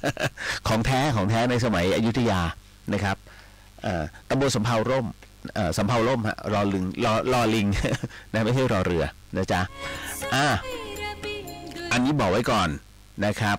ของแท้ในสมัยอยุธยานะครับตำบลสำเภาร่มสำเภาร่มฮะรอลิงนะไม่ใช่รอเรือนะจ๊ะอันนี้บอกไว้ก่อนนะครับ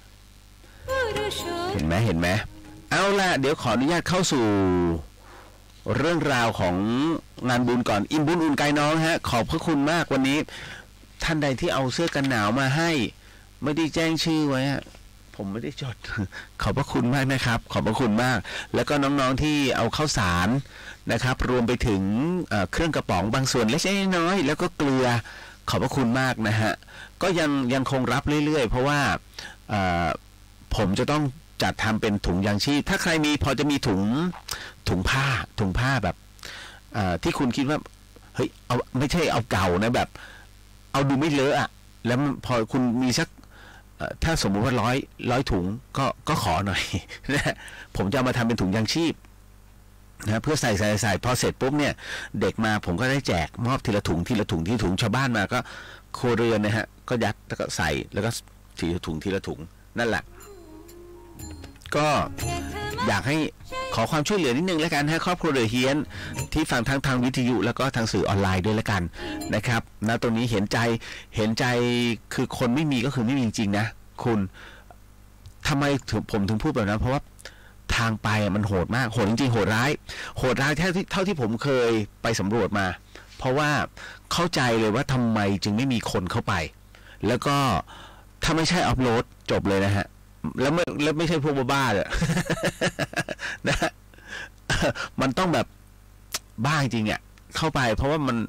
เห็นไหมเอาล่ะเดี๋ยวขออนุญาตเข้าสู่เรื่องราวของงานบุญก่อนอิ่มบุญอุ่นกายน้องฮะขอบพระคุณมากวันนี้ท่านใดที่เอาเสื้อกันหนาวมาให้ไม่ได้แจ้งชื่อไว้ผมไม่ได้จดขอบพระคุณมากนะครับขอบพระคุณมากแล้วก็น้องๆที่เอาข้าวสารนะครับรวมไปถึงเครื่องกระป๋องบางส่วนเล็กน้อยแล้วก็เกลือขอบพระคุณมากนะฮะก็ยังคงรับเรื่อยๆเพราะว่าผมจะต้องจัดทำเป็นถุงยางชีพถ้าใครมีพอจะมีถุงผ้าแบบที่คุณคิดว่าเฮ้ยเอาไม่ใช่เอาเก่านะแบบเอาดูไม่เลอะอะแล้วพอคุณมีสักถ้าสมมุติว่าร้อยถุงก็ขอหน่อยนะผมจะเอามาทำเป็นถุงยางชีพนะเพื่อใส่พอเสร็จปุ๊บเนี่ยเด็กมาผมก็ได้แจกมอบทีละถุงชาวบ้านมาก็ครัวเรือนนะฮะก็ยัดแล้วก็ใส่แล้วก็ทีละถุงนั่นแหละก็อยากให้ขอความช่วยเหลือนิดนึงแล้วกันให้ครอบครัวเดือเฮียนที่ฟังทั้งทางวิทยุแล้วก็ทางสื่อออนไลน์ด้วยแล้วกันนะครับณตรงนี้เห็นใจคือคนไม่มีก็คือไม่มีจริงๆนะคุณทำไมผมถึงพูดแบบนั้นเพราะว่าทางไปมันโหดมากโหดจริงๆโหดร้ายเท่าที่ผมเคยไปสำรวจมาเพราะว่าเข้าใจเลยว่าทำไมจึงไม่มีคนเข้าไปแล้วก็ถ้าไม่ใช่อัพโหลดจบเลยนะฮะแล้วไม่ใช่พวกบ้าๆเลยนะมันต้องแบบบ้าจริงอ่ะเข้าไปเพราะว่ามัน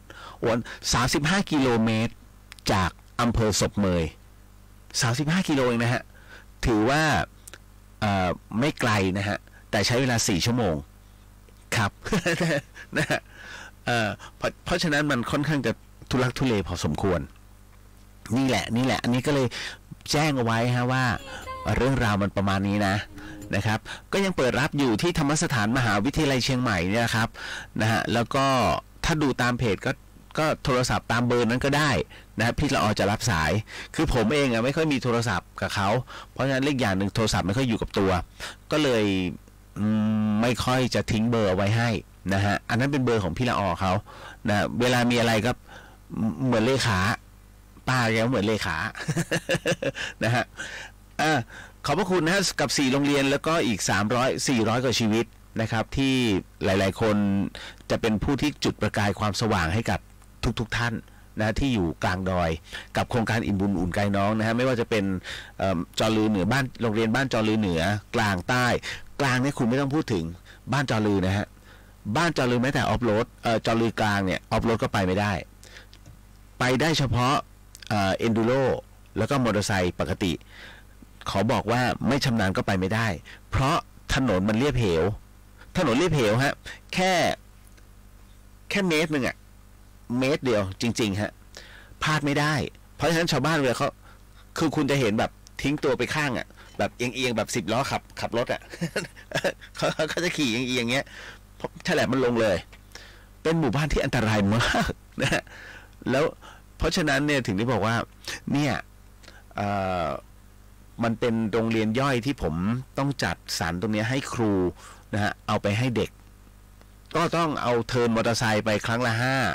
35 กิโลเมตรจากอำเภอศพเมย35 กิโลเองนะฮะถือว่าไม่ไกลนะฮะแต่ใช้เวลา4 ชั่วโมงครับนะฮะเพราะฉะนั้นมันค่อนข้างจะทุลักทุเลพอสมควรนี่แหละอันนี้ก็เลยแจ้งเอาไว้ฮะว่าเรื่องราวมันประมาณนี้นะครับก็ยังเปิดรับอยู่ที่ธรรมสถานมหาวิทยาลัยเชียงใหม่เนี่ยครับนะฮะแล้วก็ถ้าดูตามเพจก็โทรศัพท์ตามเบอร์นั้นก็ได้นะพี่ละออจะรับสายคือผมเองไม่ค่อยมีโทรศัพท์กับเขาเพราะฉะนั้นเลขอย่างหนึ่งโทรศัพท์ไม่ค่อยอยู่กับตัวก็เลยไม่ค่อยจะทิ้งเบอร์เอาไว้ให้นะฮะอันนั้นเป็นเบอร์ของพี่ละออเขานะเวลามีอะไรก็เหมือนเลขาป้าแกเหมือนเลขานะฮะขอบพระคุณนะกับ4 โรงเรียนแล้วก็อีก400 กว่าชีวิตนะครับที่หลายๆคนจะเป็นผู้ที่จุดประกายความสว่างให้กับทุกท่านนะที่อยู่กลางดอยกับโครงการอิ่มบุญอุ่นกายน้องนะฮะไม่ว่าจะเป็นจอลือเหนือบ้านโรงเรียนบ้านจอลือเหนือกลางใต้กลางเนี่ยคุณไม่ต้องพูดถึงบ้านจอลือนะฮะบ้านจอลือแม้แต่ออฟโรดจอลือกลางเนี่ยออฟโรดก็ไปไม่ได้เฉพาะเอนดูโรแล้วก็มอเตอร์ไซค์ปกติขอบอกว่าไม่ชำนาญก็ไปไม่ได้เพราะถนนมันเรียบเหวฮะแค่เมตรนึงอะเมตรเดียวจริงๆฮะพลาดไม่ได้เพราะฉะนั้นชาวบ้านเวลาเขาคือคุณจะเห็นแบบทิ้งตัวไปข้างอะแบบเอียงแบบ10 ล้อขับรถอะ เขาจะขี่เอียงเงี้ยฉลับมันลงเลยเป็นหมู่บ้านที่อันตรายมากนะแล้วเพราะฉะนั้นเนี่ยถึงได้บอกว่าเนี่ยมันเป็นโรงเรียนย่อยที่ผมต้องจัดสรรตรงนี้ให้ครูนะฮะเอาไปให้เด็กก็ต้องเอาเทิร์นมอเตอร์ไซค์ไปครั้งละ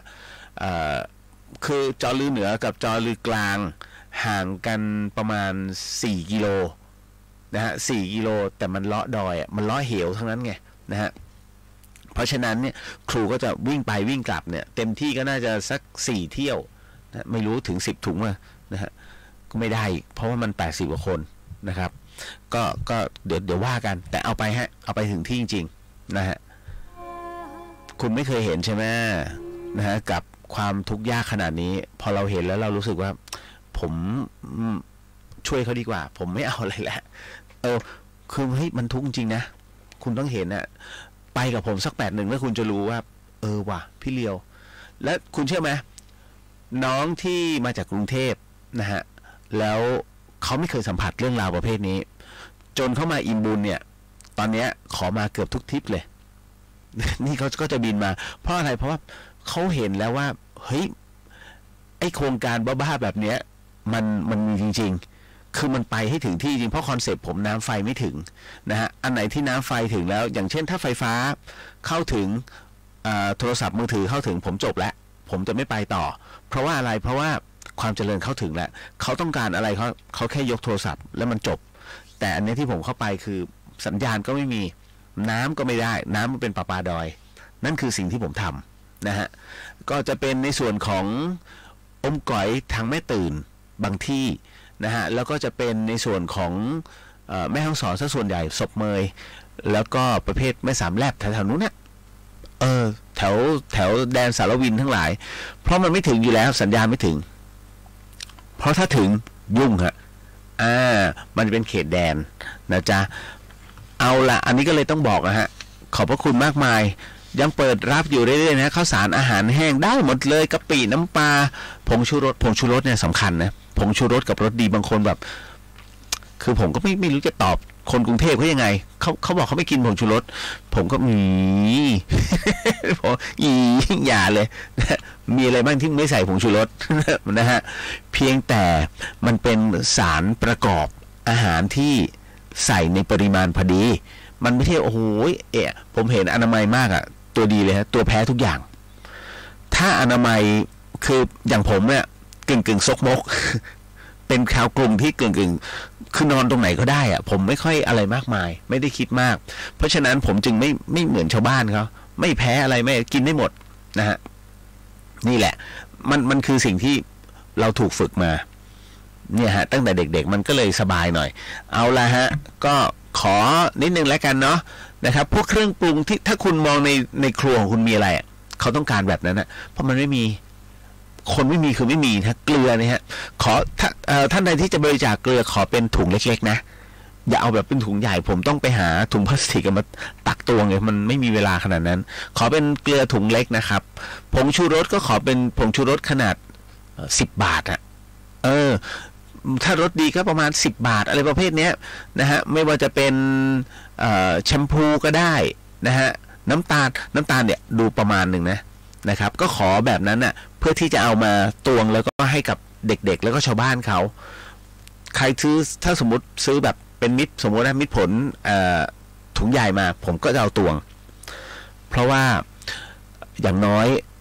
5คือจอลือเหนือกับจอลือกลางห่างกันประมาณ4 กิโลนะฮะ4 กิโลแต่มันเลาะดอยมันเลาะเหวทั้งนั้นไงนะฮะเพราะฉะนั้นเนี่ยครูก็จะวิ่งไปวิ่งกลับเนี่ยเต็มที่ก็น่าจะสัก4 เที่ยวนะไม่รู้ถึง10 ถุงนะฮะก็ไม่ได้เพราะว่ามัน80 กว่าคนนะครับก็เดี๋ยวว่ากันแต่เอาไปถึงที่จริงๆนะฮะคุณไม่เคยเห็นใช่ไหมนะฮะกับความทุกข์ยากขนาดนี้พอเราเห็นแล้วเรารู้สึกว่าผมช่วยเขาดีกว่าผมไม่เอาอะไรแล้วคือเฮ้ยมันทุกข์จริงนะคุณต้องเห็นนะไปกับผมสัก8 แล้วคุณจะรู้ว่าว่ะพี่เลียวและคุณเชื่อไหมน้องที่มาจากกรุงเทพนะฮะแล้วเขาไม่เคยสัมผัสเรื่องราวประเภทนี้จนเข้ามาอิ่มบุญเนี่ยตอนนี้ขอมาเกือบทุกทริปเลย นี่เขาก็จะบินมาเพราะอะไรเพราะว่าเขาเห็นแล้วว่าเฮ้ยไอโครงการบ้าๆแบบเนี้ยมันมีจริงๆคือมันไปให้ถึงที่จริงเพราะคอนเซปต์ผมน้ำไฟไม่ถึงนะฮะอันไหนที่น้ำไฟถึงแล้วอย่างเช่นถ้าไฟฟ้าเข้าถึงโทรศัพท์มือถือเข้าถึงผมจบแล้วผมจะไม่ไปต่อเพราะว่าอะไรเพราะว่าความเจริญเข้าถึงแล้วเขาต้องการอะไรเขาแค่ยกโทรศัพท์แล้วมันจบแต่อันนี้ที่ผมเข้าไปคือสัญญาณก็ไม่มีน้ำก็ไม่ได้น้ำมันเป็นประปาดอยนั่นคือสิ่งที่ผมทำนะฮะก็จะเป็นในส่วนของอมก๋อยทางแม่ตื่นบางที่นะฮะแล้วก็จะเป็นในส่วนของแม่ฮ่องสอนซะส่วนใหญ่ศพเมยแล้วก็ประเภทแม่สามแลบแถวๆนู้นเนี่ยแถวแดนสารวินทั้งหลายเพราะมันไม่ถึงอยู่แล้วสัญญาณไม่ถึงเพราะถ้าถึงยุ่งฮะมันเป็นเขตแดนนะจ๊ะเอาละอันนี้ก็เลยต้องบอกนะฮะขอบพระคุณมากมายยังเปิดรับอยู่เรื่อยๆนะข้าวสารอาหารแห้งได้หมดเลยกะปิน้ำปลาผงชูรสเนี่ยสำคัญนะผงชูรสกับรสดีบางคนแบบคือผมก็ไม่รู้จะตอบคนกรุงเทพเขายังไงเขาบอกเขาไม่กินผงชูรสผมก็ผมอย่าเลยมีอะไรบ้างที่ไม่ใส่ผงชูรสนะฮะเพียงแต่มันเป็นสารประกอบอาหารที่ใส่ในปริมาณพอดีมันไม่ใช่โอ้โหผมเห็นอนามัยมากอะตัวดีเลยฮะตัวแพ้ทุกอย่างถ้าอนามัยคืออย่างผมเนี่ยกึ่งซกมกเป็นชาวกรุงที่กึ่งคือนอนตรงไหนก็ได้อะผมไม่ค่อยอะไรมากมายไม่ได้คิดมากเพราะฉะนั้นผมจึงไม่เหมือนชาวบ้านเขาไม่แพ้อะไรไม่กินได้หมดนะฮะนี่แหละมันคือสิ่งที่เราถูกฝึกมาเนี่ยฮะตั้งแต่เด็กๆมันก็เลยสบายหน่อยเอาละฮะก็ขอนิดนึงแล้วกันเนาะนะครับพวกเครื่องปรุงที่ถ้าคุณมองในครัวของคุณมีอะไรเขาต้องการแบบนั้นนะเพราะมันไม่มีคนไม่มีคือไม่มีนะเกลือเนี่ยฮะขอท่านใดที่จะบริจาคเกลือขอเป็นถุงเล็กๆนะอย่าเอาแบบเป็นถุงใหญ่ผมต้องไปหาถุงพลาสติกมาตักตวงไงมันไม่มีเวลาขนาดนั้นขอเป็นเกลือถุงเล็กนะครับผงชูรสก็ขอเป็นผงชูรสขนาด10 บาทอะถ้ารสดีก็ประมาณ10 บาทอะไรประเภทเนี้ยนะฮะไม่ว่าจะเป็นแชมพูก็ได้นะฮะน้ำตาลเนี่ยดูประมาณหนึ่งนะครับก็ขอแบบนั้นน่ะเพื่อที่จะเอามาตวงแล้วก็ให้กับเด็กๆแล้วก็ชาวบ้านเขาใครซื้อถ้าสมมติซื้อแบบเป็นสมมตินะมิตรผลถุงใหญ่มาผมก็จะเอาตวงเพราะว่าอย่างน้อย